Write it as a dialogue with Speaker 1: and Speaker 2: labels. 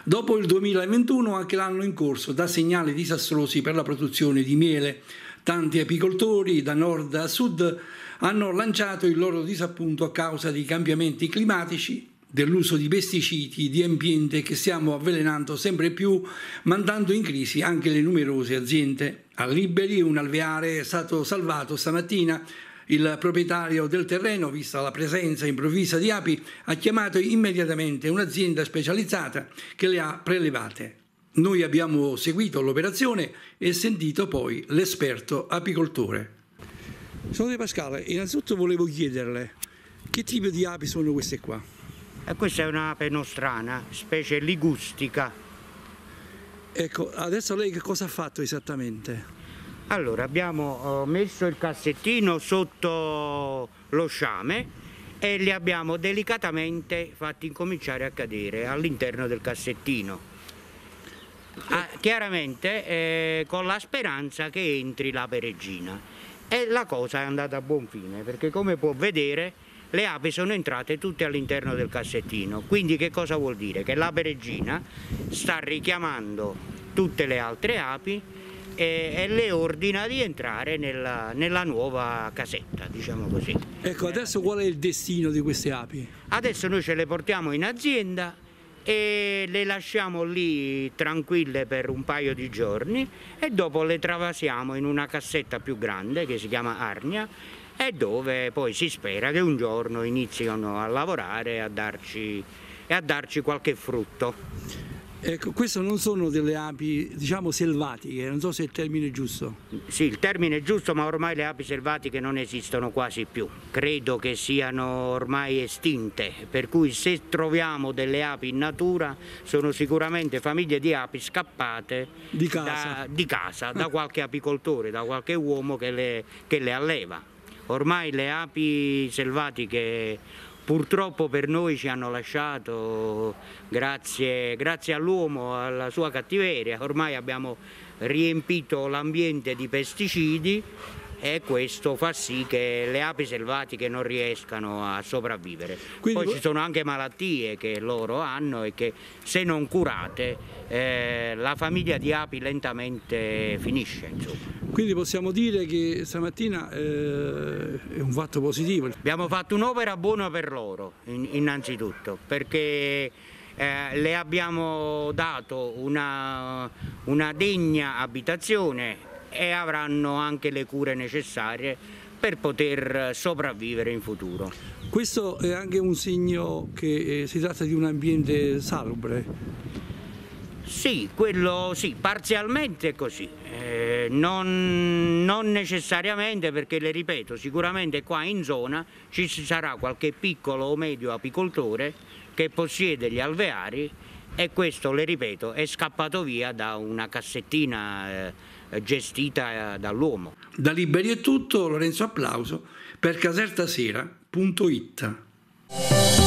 Speaker 1: Dopo il 2021, anche l'anno in corso dà segnali disastrosi per la produzione di miele. Tanti apicoltori, da nord a sud, hanno lanciato il loro disappunto a causa dei cambiamenti climatici, dell'uso di pesticidi, di ambiente che stiamo avvelenando sempre più, mandando in crisi anche le numerose aziende. A Liberi un alveare è stato salvato stamattina. Il proprietario del terreno, vista la presenza improvvisa di api, ha chiamato immediatamente un'azienda specializzata che le ha prelevate. Noi abbiamo seguito l'operazione e sentito poi l'esperto apicoltore. Sono De Pascale, innanzitutto volevo chiederle che tipo di api sono queste qua?
Speaker 2: Questa è un'ape nostrana, specie ligustica.
Speaker 1: Ecco, adesso lei che cosa ha fatto esattamente?
Speaker 2: Allora, abbiamo messo il cassettino sotto lo sciame e li abbiamo delicatamente fatti incominciare a cadere all'interno del cassettino. Chiaramente con la speranza che entri l'ape regina. E la cosa è andata a buon fine, perché come può vedere le api sono entrate tutte all'interno del cassettino. Quindi che cosa vuol dire? Che l'ape regina sta richiamando tutte le altre api e le ordina di entrare nella nuova casetta, diciamo così.
Speaker 1: Ecco, adesso qual è il destino di queste api?
Speaker 2: Adesso noi ce le portiamo in azienda e le lasciamo lì tranquille per un paio di giorni e dopo le travasiamo in una cassetta più grande che si chiama Arnia e dove poi si spera che un giorno inizino a lavorare e a darci qualche frutto.
Speaker 1: Ecco, queste non sono delle api, diciamo, selvatiche, non so se è il termine giusto.
Speaker 2: Sì, il termine è giusto, ma ormai le api selvatiche non esistono quasi più. Credo che siano ormai estinte, per cui se troviamo delle api in natura sono sicuramente famiglie di api scappate
Speaker 1: di casa,
Speaker 2: da qualche apicoltore, da qualche uomo che le alleva. Ormai le api selvatiche purtroppo per noi ci hanno lasciato, grazie all'uomo, alla sua cattiveria. Ormai abbiamo riempito l'ambiente di pesticidi e questo fa sì che le api selvatiche non riescano a sopravvivere.
Speaker 1: Quindi
Speaker 2: poi ci sono anche malattie che loro hanno e che se non curate la famiglia di api lentamente finisce, insomma.
Speaker 1: Quindi possiamo dire che stamattina è un fatto positivo.
Speaker 2: Abbiamo fatto un'opera buona per loro, innanzitutto, perché le abbiamo dato una degna abitazione e avranno anche le cure necessarie per poter sopravvivere in futuro.
Speaker 1: Questo è anche un segno che si tratta di un ambiente salubre.
Speaker 2: Sì, quello sì, parzialmente è così, non necessariamente perché, le ripeto, sicuramente qua in zona ci sarà qualche piccolo o medio apicoltore che possiede gli alveari e questo, le ripeto, è scappato via da una cassettina gestita dall'uomo.
Speaker 1: Da Liberi è tutto, Lorenzo Applauso per casertasera.it.